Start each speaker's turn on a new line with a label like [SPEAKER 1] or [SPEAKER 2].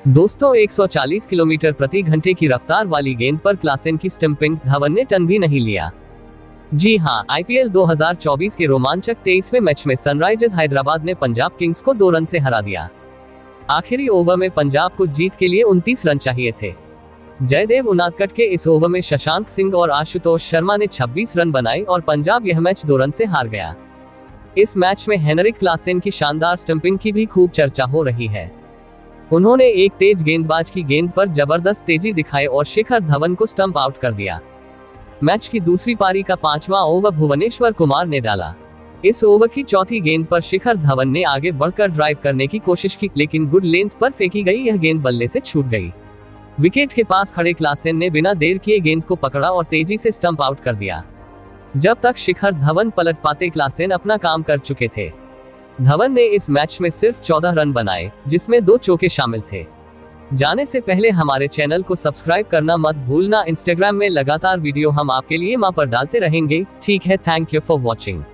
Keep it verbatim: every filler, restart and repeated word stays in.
[SPEAKER 1] दोस्तों एक सौ चालीस किलोमीटर प्रति घंटे की रफ्तार वाली गेंद पर क्लासेन की स्टंपिंग धवन ने टन भी नहीं लिया। जी हां, आईपीएल दो हज़ार चौबीस के रोमांचक तेईसवें मैच में सनराइजर्स हैदराबाद ने पंजाब किंग्स को दो रन से हरा दिया। आखिरी ओवर में पंजाब को जीत के लिए उनतीस रन चाहिए थे। जयदेव उनादकट के इस ओवर में शशांक सिंह और आशुतोष शर्मा ने छब्बीस रन बनाए और पंजाब यह मैच दो रन से हार गया। इस मैच में हेनरिक क्लासेन की शानदार स्टंपिंग की भी खूब चर्चा हो रही है। उन्होंने एक तेज गेंदबाज की गेंद पर जबरदस्त तेजी दिखाई और शिखर धवन को स्टंप आउट कर दिया। मैच की दूसरी पारी का पांचवां ओवर भुवनेश्वर कुमार ने डाला। इस ओवर की चौथी गेंद पर शिखर धवन ने आगे बढ़कर ड्राइव करने की कोशिश की, लेकिन गुड लेंथ पर फेंकी गई यह गेंद बल्ले से छूट गई। विकेट के पास खड़े क्लासेन ने बिना देर किए गेंद को पकड़ा और तेजी से स्टंप आउट कर दिया। जब तक शिखर धवन पलट पाते क्लासेन अपना काम कर चुके थे। धवन ने इस मैच में सिर्फ चौदह रन बनाए, जिसमें दो चौके शामिल थे। जाने से पहले हमारे चैनल को सब्सक्राइब करना मत भूलना। इंस्टाग्राम में लगातार वीडियो हम आपके लिए वहां पर डालते रहेंगे। ठीक है, थैंक यू फॉर वॉचिंग।